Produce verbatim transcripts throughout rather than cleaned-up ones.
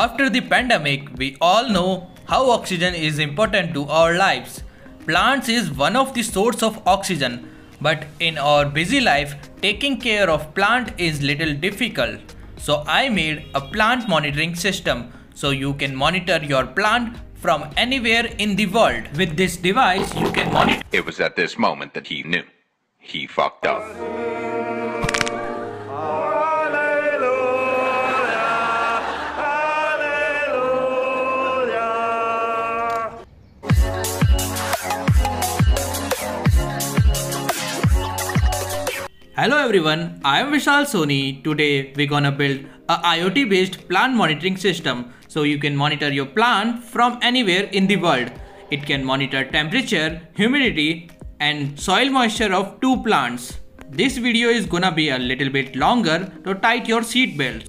After the pandemic, we all know how oxygen is important to our lives. Plants is one of the source of oxygen, but in our busy life, taking care of plant is little difficult. So I made a plant monitoring system so you can monitor your plant from anywhere in the world. With this device, you can monitor. It was at this moment that he knew. He fucked up. Hello everyone, I am Vishal Soni. Today we're gonna build a IoT based plant monitoring system so you can monitor your plant from anywhere in the world. It can monitor temperature, humidity and soil moisture of two plants. This video is gonna be a little bit longer, so tighten your seat belts.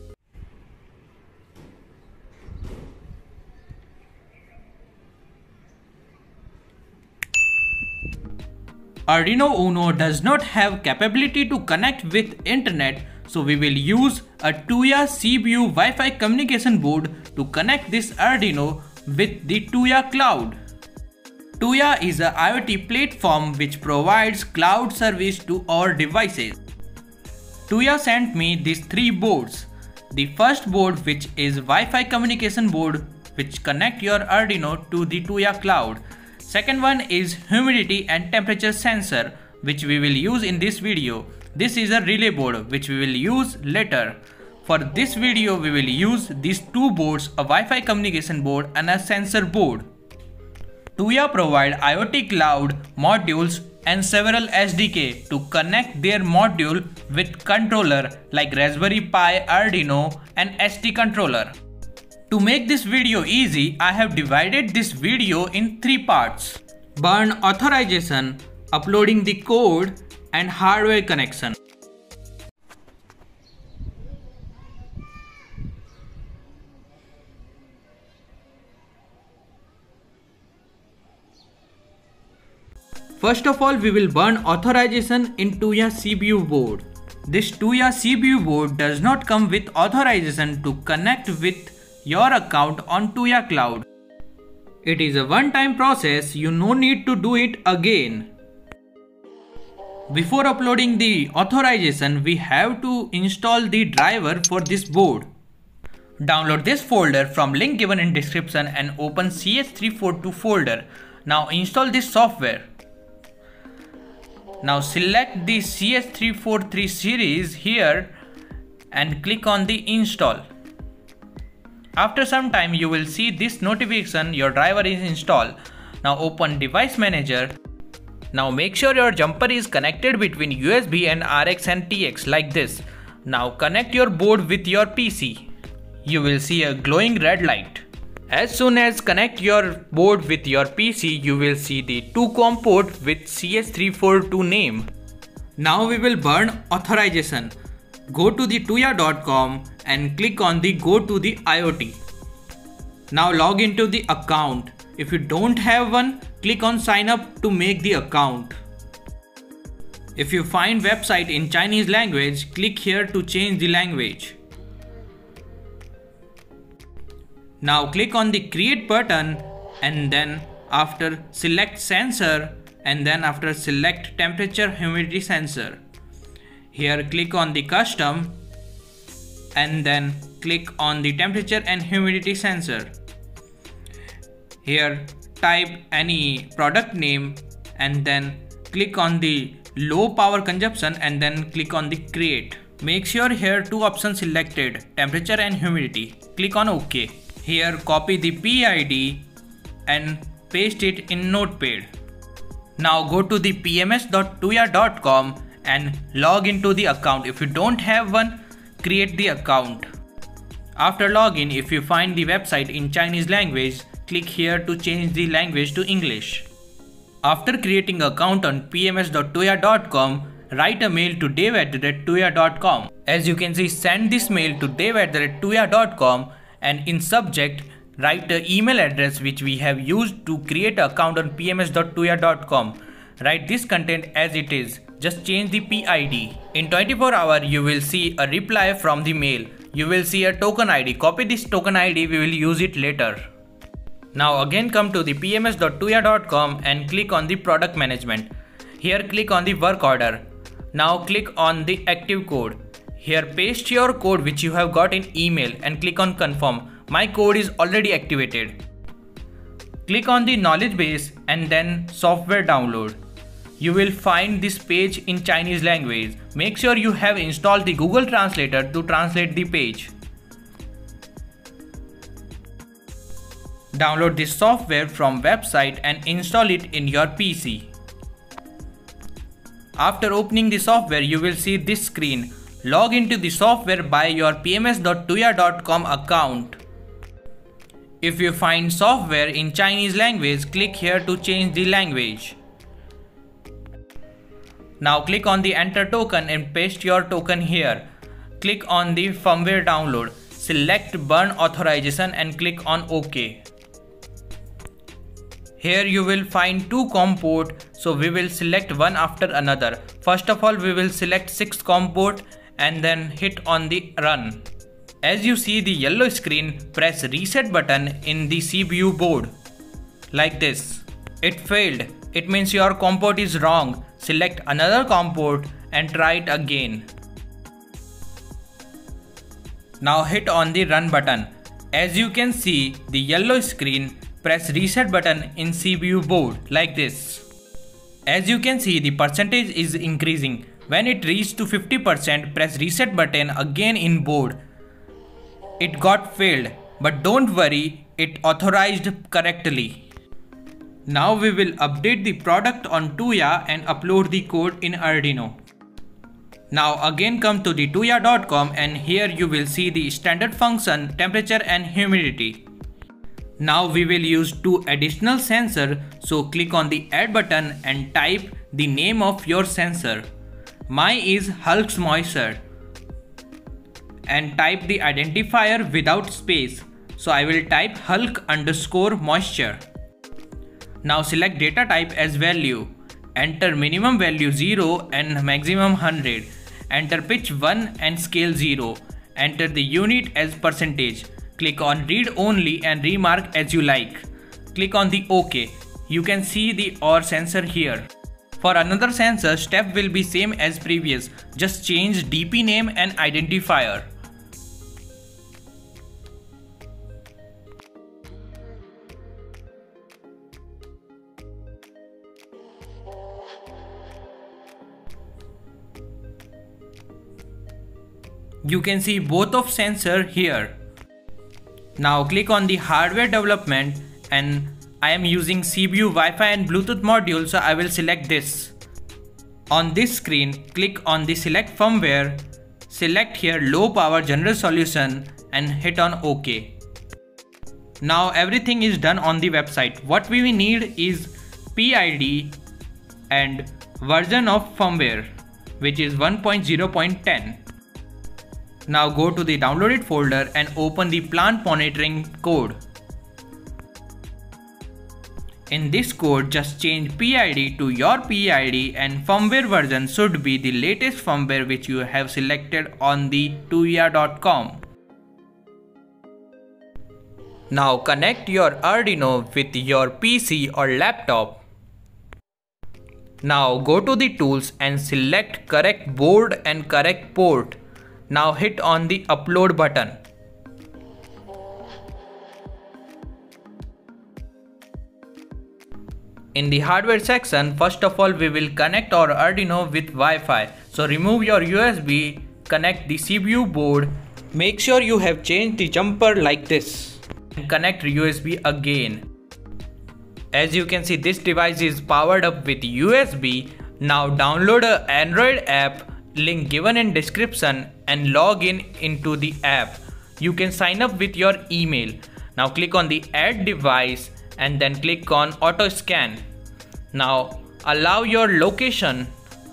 Arduino Uno does not have capability to connect with internet, so we will use a Tuya C B U Wi-Fi communication board to connect this Arduino with the Tuya cloud. Tuya is a IoT platform which provides cloud service to our devices. Tuya sent me these three boards. The first board, which is Wi-Fi communication board, which connect your Arduino to the Tuya cloud. Second one is humidity and temperature sensor, which we will use in this video. This is a relay board which we will use later. For this video we will use these two boards, a Wi-Fi communication board and a sensor board. Tuya provide IoT cloud modules and several S D K to connect their module with controller like Raspberry Pi, Arduino and S T controller. To make this video easy, I have divided this video in three parts: burn authorization, uploading the code and hardware connection. First of all, we will burn authorization in Tuya C B U board. This Tuya C B U board does not come with authorization to connect with your account on Tuya cloud. It is a one-time process, you no need to do it again. Before uploading the authorization, we have to install the driver for this board. Download this folder from link given in description and open C H three forty-two folder. Now install this software. Now select the C H three forty-three series here and click on the install. After some time you will see this notification, your driver is installed. Now open device manager. Now make sure your jumper is connected between U S B and R X and T X like this. Now connect your board with your P C. You will see a glowing red light. As soon as connect your board with your P C, you will see the two COM port with C H three forty-two name. Now we will burn authorization. Go to the tuya dot com and click on the go to the IoT. Now log into the account. If you don't have one, click on sign up to make the account. If you find website in Chinese language, click here to change the language. Now click on the create button and then after select sensor and then after select temperature humidity sensor. Here click on the custom and then click on the temperature and humidity sensor. Here type any product name and then click on the low power consumption and then click on the create. Make sure here two options selected, temperature and humidity. Click on OK. Here copy the P I D and paste it in Notepad. Now go to the p m s dot tuya dot com and log into the account. If you don't have one, create the account. After login, if you find the website in Chinese language, click here to change the language to English. After creating account on p m s dot tuya dot com, write a mail to dave at the rate tuya dot com. As you can see, send this mail to dave at the rate tuya dot com and in subject write the email address which we have used to create an account on p m s dot tuya dot com. Write this content as it is. Just change the P I D. In twenty-four hours you will see a reply from the mail. you will see a token I D. Copy this token I D, we will use it later. Now again come to the p m s dot tuya dot com and click on the product management. Here click on the work order. Now click on the active code. Here paste your code which you have got in email and click on confirm. My code is already activated. Click on the knowledge base and then software download. You will find this page in Chinese language. Make sure you have installed the Google Translator to translate the page. Download this software from website and install it in your P C. After opening the software, you will see this screen. Log into the software by your p m s dot tuya dot com account. If you find software in Chinese language, click here to change the language. Now click on the enter token and paste your token here. Click on the firmware download. Select burn authorization and click on OK. Here you will find two COM port, so we will select one after another. First of all, we will select six COM port and then hit on the run. As you see the yellow screen, press reset button in the C P U board. Like this. It failed. It means your COM port is wrong. Select another COM port and try it again. Now hit on the run button. As you can see the yellow screen, press reset button in C P U board like this. As you can see the percentage is increasing. When it reaches to fifty percent, press reset button again in board. It got failed, but don't worry, it authorized correctly. Now we will update the product on Tuya and upload the code in Arduino. Now again come to the tuya dot com and here you will see the standard function temperature and humidity. Now we will use two additional sensors, so click on the add button and type the name of your sensor. Mine is Hulk's Moisture. And type the identifier without space. So I will type Hulk underscore moisture. Now select data type as value. Enter minimum value zero and maximum one hundred. Enter pitch one and scale zero. Enter the unit as percentage. Click on read only and remark as you like. Click on the OK. You can see the O R sensor here. For another sensor, step will be same as previous. Just change D P name and identifier. You can see both of sensor here. Now click on the hardware development and I am using C P U, Wi-Fi and Bluetooth module, so I will select this. On this screen, click on the select firmware, select here low power general solution and hit on OK. Now everything is done on the website. What we need is P I D and version of firmware, which is one point zero point ten. Now go to the downloaded folder and open the plant monitoring code. In this code, just change P I D to your P I D and firmware version should be the latest firmware which you have selected on the tuya dot com. Now connect your Arduino with your P C or laptop. Now go to the tools and select correct board and correct port. Now hit on the upload button. In the hardware section, first of all we will connect our Arduino with Wi-Fi. So remove your U S B, connect the C P U board. Make sure you have changed the jumper like this. And connect U S B again. As you can see, this device is powered up with U S B. Now download an Android app, link given in description, and log in into the app. You can sign up with your email. Now click on the add device and then click on auto scan. Now allow your location.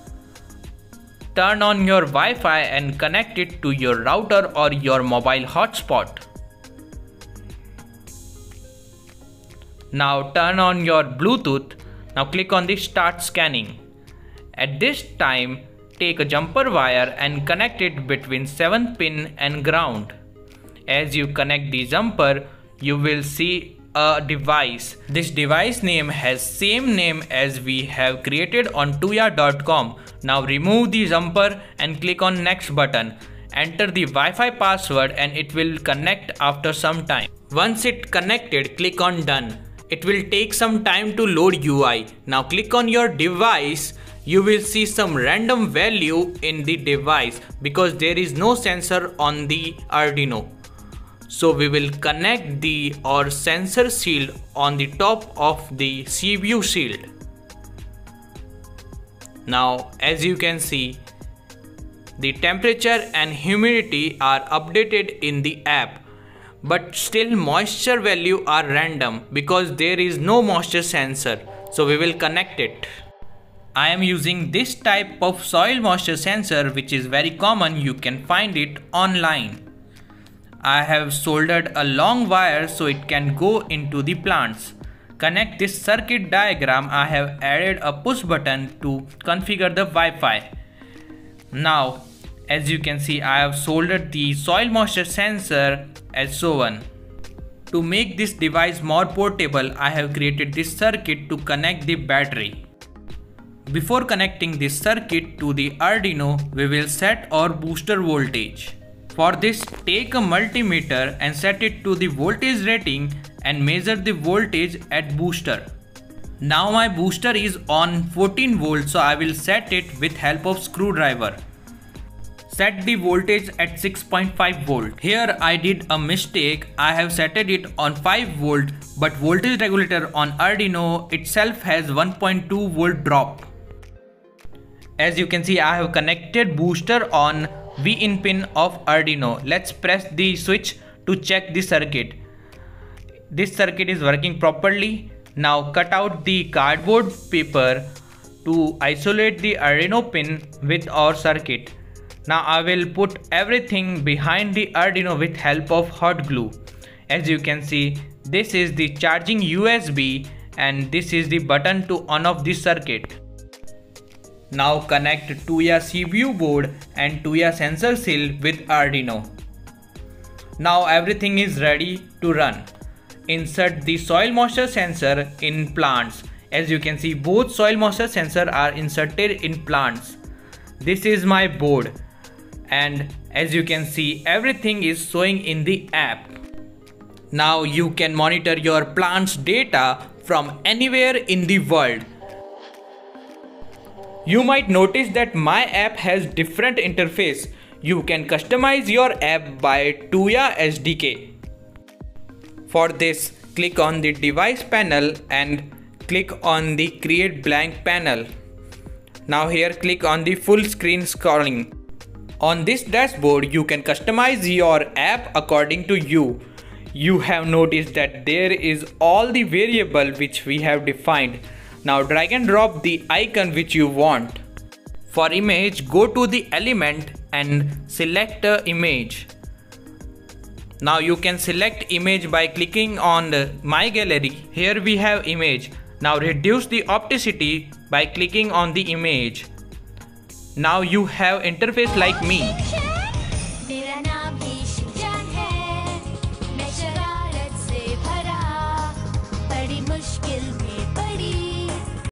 Turn on your Wi-Fi and connect it to your router or your mobile hotspot. Now turn on your Bluetooth. Now click on the start scanning. At this time, take a jumper wire and connect it between seventh pin and ground. As you connect the jumper, you will see a device. This device name has same name as we have created on tuya dot com. Now remove the jumper and click on next button. Enter the Wi-Fi password and it will connect after some time. Once it connected, click on done. It will take some time to load U I. Now click on your device. You will see some random value in the device because there is no sensor on the Arduino. So we will connect the or sensor shield on the top of the C P U shield. Now as you can see, the temperature and humidity are updated in the app, but still moisture value are random because there is no moisture sensor. So we will connect it. I am using this type of soil moisture sensor which is very common. You can find it online. I have soldered a long wire so it can go into the plants. Connect this circuit diagram. I have added a push button to configure the Wi-Fi. Now, as you can see, I have soldered the soil moisture sensor as shown. To make this device more portable, I have created this circuit to connect the battery. Before connecting this circuit to the Arduino, we will set our booster voltage. For this, take a multimeter and set it to the voltage rating and measure the voltage at booster. Now my booster is on fourteen volts, so I will set it with help of screwdriver. Set the voltage at six point five volt. Here I did a mistake. I have set it on five volt, but voltage regulator on Arduino itself has one point two volt drop. As you can see, I have connected booster on V in pin of Arduino. Let's press the switch to check the circuit. This circuit is working properly. Now cut out the cardboard paper to isolate the Arduino pin with our circuit. Now I will put everything behind the Arduino with help of hot glue. As you can see, this is the charging U S B and this is the button to on off this circuit. Now connect tuya C P U board and tuya sensor shield with Arduino. Now everything is ready to run. Insert the soil moisture sensor in plants. As you can see, both soil moisture sensor are inserted in plants. This is my board, and as you can see, everything is showing in the app. Now you can monitor your plants data from anywhere in the world. You might notice that my app has different interface. You can customize your app by Tuya S D K. For this, click on the device panel and click on the create blank panel. Now here click on the full screen scrolling. On this dashboard, you can customize your app according to you. You have noticed that there is all the variable which we have defined. Now drag and drop the icon which you want. For image, go to the element and select a image. Now you can select image by clicking on the my gallery. Here we have image. Now reduce the opacity by clicking on the image. Now you have interface like me.